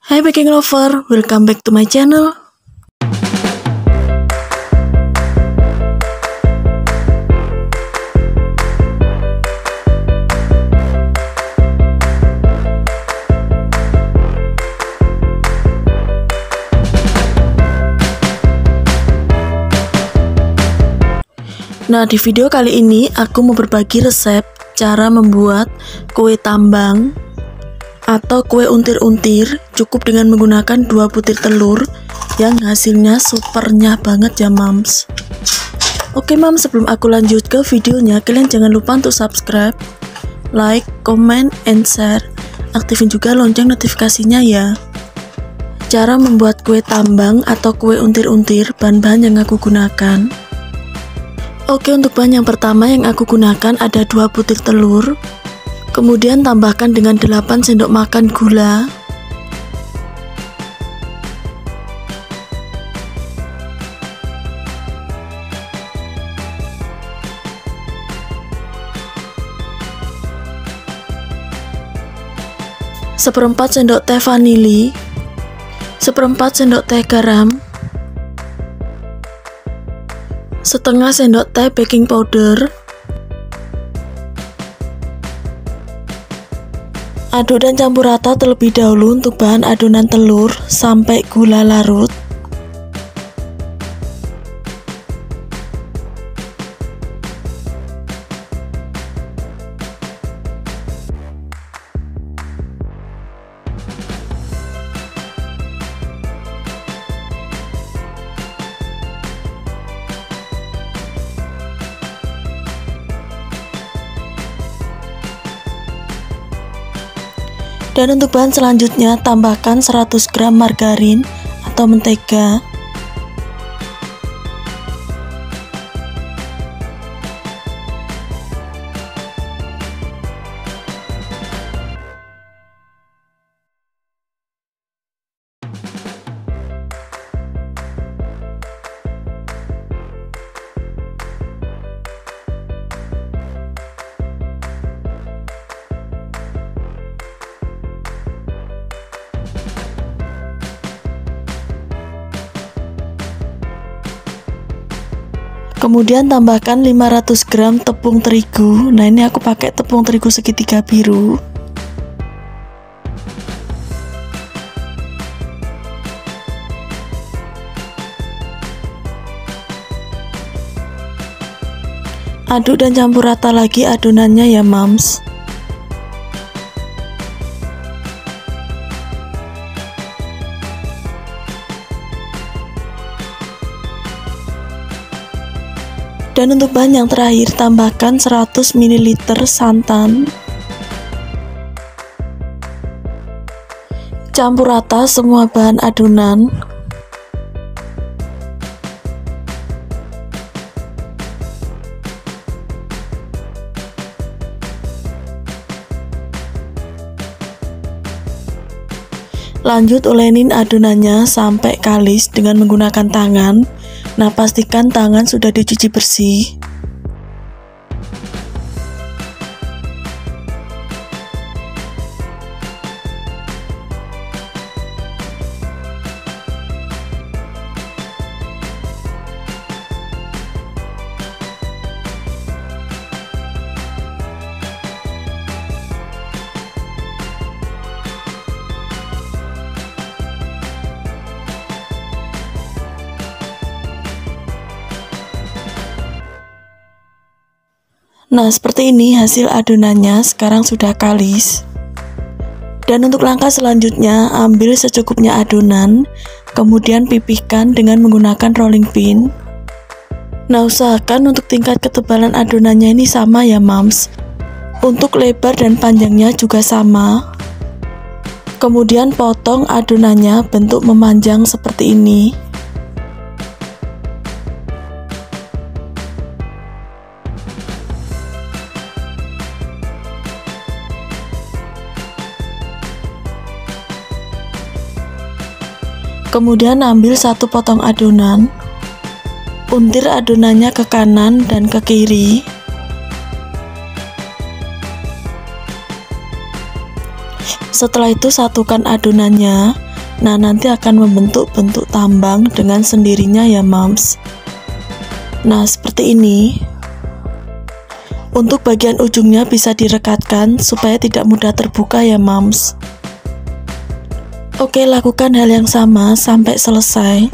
Hai baking lover, welcome back to my channel. Nah, di video kali ini aku mau berbagi resep cara membuat kue tambang atau kue untir-untir cukup dengan menggunakan 2 butir telur yang hasilnya supernya banget ya mams. Oke mams, sebelum aku lanjut ke videonya, kalian jangan lupa untuk subscribe, like, comment, and share. Aktifin juga lonceng notifikasinya ya. Cara membuat kue tambang atau kue untir-untir, bahan-bahan yang aku gunakan. Oke, untuk bahan yang pertama yang aku gunakan ada 2 butir telur. Kemudian tambahkan dengan 8 sendok makan gula. Seperempat sendok teh vanili. Seperempat sendok teh garam. Setengah sendok teh baking powder. Aduk dan campur rata terlebih dahulu untuk bahan adonan telur sampai gula larut. Dan untuk bahan selanjutnya, tambahkan 100 gram margarin atau mentega. Kemudian tambahkan 500 gram tepung terigu. Nah, ini aku pakai tepung terigu segitiga biru. Aduk dan campur rata lagi adonannya ya mams. Dan untuk bahan yang terakhir, tambahkan 100 ml santan. Campur rata semua bahan adonan. Lanjut ulenin adonannya sampai kalis dengan menggunakan tangan. Nah, pastikan tangan sudah dicuci bersih. Nah, seperti ini hasil adonannya, sekarang sudah kalis. Dan untuk langkah selanjutnya, ambil secukupnya adonan, kemudian pipihkan dengan menggunakan rolling pin. Nah, usahakan untuk tingkat ketebalan adonannya ini sama ya mams. Untuk lebar dan panjangnya juga sama. Kemudian potong adonannya bentuk memanjang seperti ini. Kemudian ambil 1 potong adonan, untir adonannya ke kanan dan ke kiri. Setelah itu satukan adonannya, Nah, nanti akan membentuk bentuk tambang dengan sendirinya ya moms. Nah, seperti ini. Untuk bagian ujungnya bisa direkatkan supaya tidak mudah terbuka ya moms. Oke, lakukan hal yang sama sampai selesai.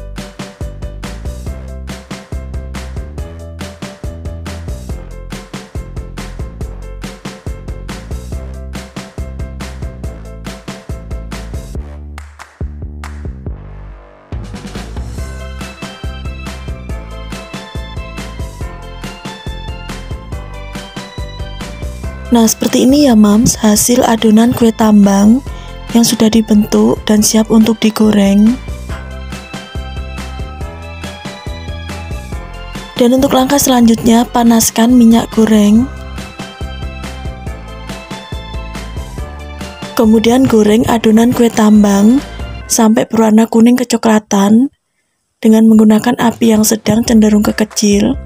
Nah, seperti ini ya moms, hasil adonan kue tambang yang sudah dibentuk dan siap untuk digoreng. Dan untuk langkah selanjutnya, panaskan minyak goreng. Kemudian goreng adonan kue tambang sampai berwarna kuning kecoklatan dengan menggunakan api yang sedang cenderung ke kecil.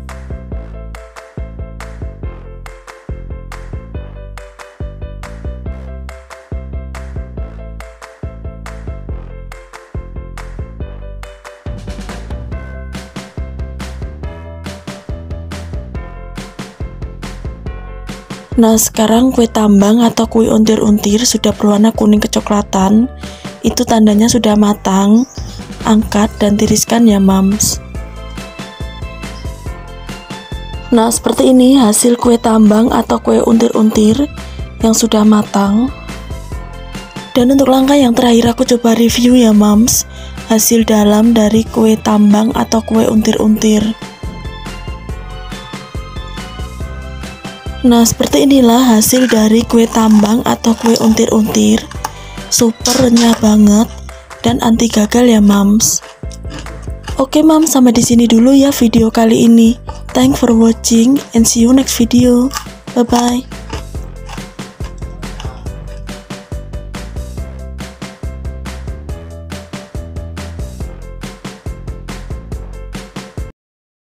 Nah, sekarang kue tambang atau kue untir-untir sudah berwarna kuning kecoklatan. Itu tandanya sudah matang. Angkat dan tiriskan ya moms. Nah, seperti ini hasil kue tambang atau kue untir-untir yang sudah matang. Dan untuk langkah yang terakhir aku coba review ya moms, hasil dalam dari kue tambang atau kue untir-untir. Nah, seperti inilah hasil dari kue tambang atau kue untir-untir. Super renyah banget dan anti gagal ya moms. Oke moms, sampai di sini dulu ya video kali ini. Thanks for watching and see you next video. Bye bye.